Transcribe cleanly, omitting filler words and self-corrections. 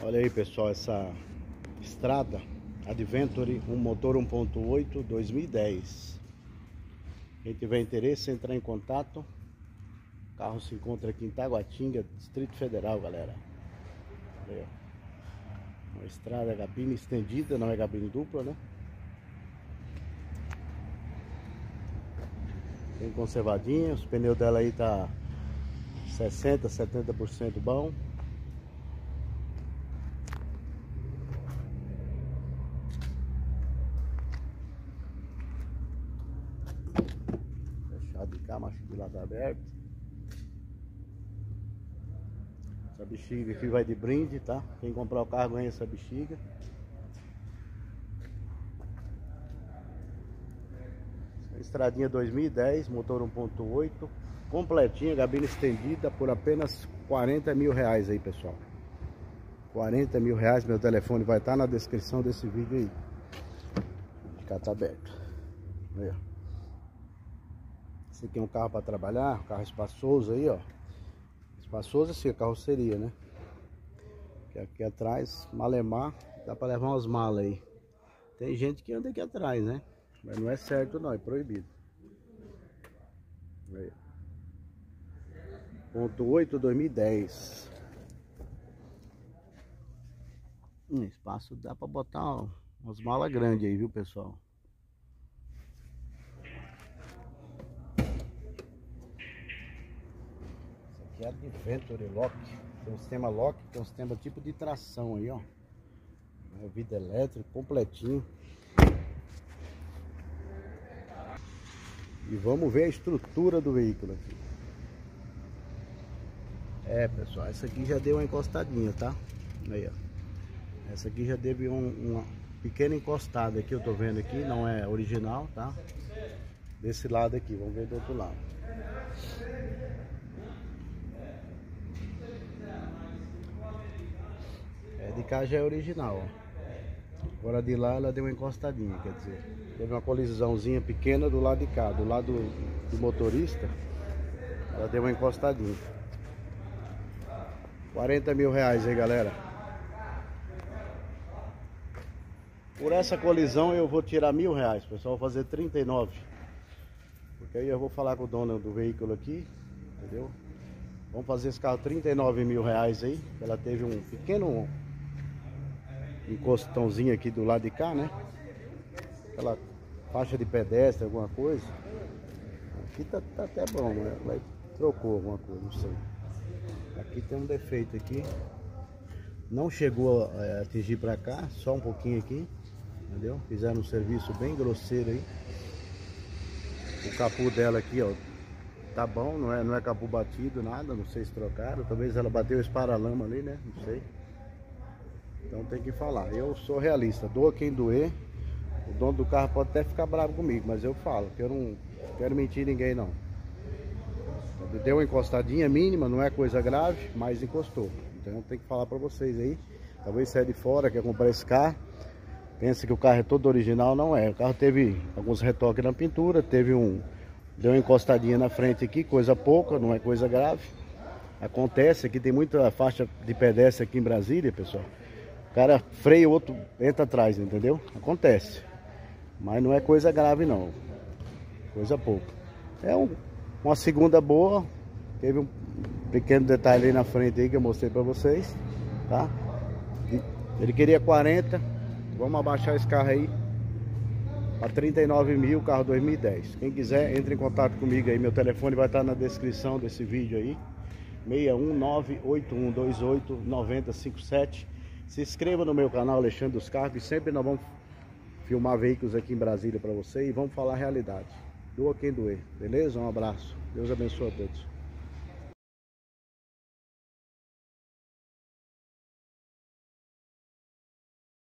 Olha aí, pessoal, essa Strada Adventure, um motor 1.8 2010. Quem tiver interesse, entrar em contato. O carro se encontra aqui em Taguatinga, Distrito Federal, galera. Aí, ó. Uma Strada, cabine estendida, não é cabine dupla, né? Bem conservadinha, os pneus dela aí tá 60, 70% bom. Fechado de cá, macho de lado aberto. Essa bexiga aqui vai de brinde, tá? Quem comprar o carro ganha essa bexiga. Estradinha 2010, motor 1.8, completinha, cabine estendida por apenas 40 mil reais aí, pessoal. 40 mil reais, meu telefone vai estar na descrição desse vídeo aí. Cá tá aberto. Aí, ó. Esse aqui é um carro para trabalhar, um carro espaçoso aí, ó. Espaçoso assim, a carroceria, né? Que aqui atrás, malemar, dá para levar umas malas aí. Tem gente que anda aqui atrás, né? Mas não é certo não, é proibido. Aí. 1.8 2010. Espaço dá pra botar umas malas grandes aí, viu, pessoal? Esse aqui é a Adventure Lock. Tem um sistema lock, tem um sistema tipo de tração aí, ó. Vidro elétrico completinho. E vamos ver a estrutura do veículo aqui. É, pessoal, essa aqui já deu uma encostadinha, tá? Aí, ó. Essa aqui já teve uma pequena encostada aqui, eu tô vendo aqui, não é original, tá? Desse lado aqui, vamos ver do outro lado. É, de cá já é original, ó. Agora de lá ela deu uma encostadinha, quer dizer, teve uma colisãozinha pequena do lado de cá, do lado do motorista, ela deu uma encostadinha. 40 mil reais aí, galera. Por essa colisão eu vou tirar 1.000 reais, pessoal, vou fazer 39. Porque aí eu vou falar com o dono do veículo aqui, entendeu? Vamos fazer esse carro 39 mil reais aí. Ela teve um pequeno encostãozinho aqui do lado de cá, né? Aquela faixa de pedestre, alguma coisa. Aqui tá até bom, né? Ela trocou alguma coisa, não sei. Aqui tem um defeito aqui. Não chegou a atingir pra cá, só um pouquinho aqui. Entendeu? Fizeram um serviço bem grosseiro aí. O capô dela aqui, ó, tá bom, não é capô batido, nada, não sei se trocaram. Talvez ela bateu o espara-lama ali, né? Não sei. Então tem que falar. Eu sou realista, doa quem doer. O dono do carro pode até ficar bravo comigo, mas eu falo, que eu não quero mentir ninguém não. Deu uma encostadinha mínima, não é coisa grave, mas encostou. Então tem que falar pra vocês aí. Talvez saia de fora, quer comprar esse carro, pensa que o carro é todo original, não é. O carro teve alguns retoques na pintura, deu uma encostadinha na frente aqui, coisa pouca, não é coisa grave. Acontece, aqui tem muita faixa de pedestre aqui em Brasília, pessoal. O cara freia, o outro entra atrás, entendeu? Acontece. Mas não é coisa grave não. Coisa pouca. É uma segunda boa. Teve um pequeno detalhe aí na frente aí que eu mostrei pra vocês, tá? Ele queria 40. Vamos abaixar esse carro aí a 39 mil, carro 2010. Quem quiser, entre em contato comigo aí. Meu telefone vai estar na descrição desse vídeo aí. 61981289057. Se inscreva no meu canal Alexandre dos Carros, e sempre nós vamos filmar veículos aqui em Brasília para você e vamos falar a realidade. Doa quem doer, beleza? Um abraço. Deus abençoe a todos.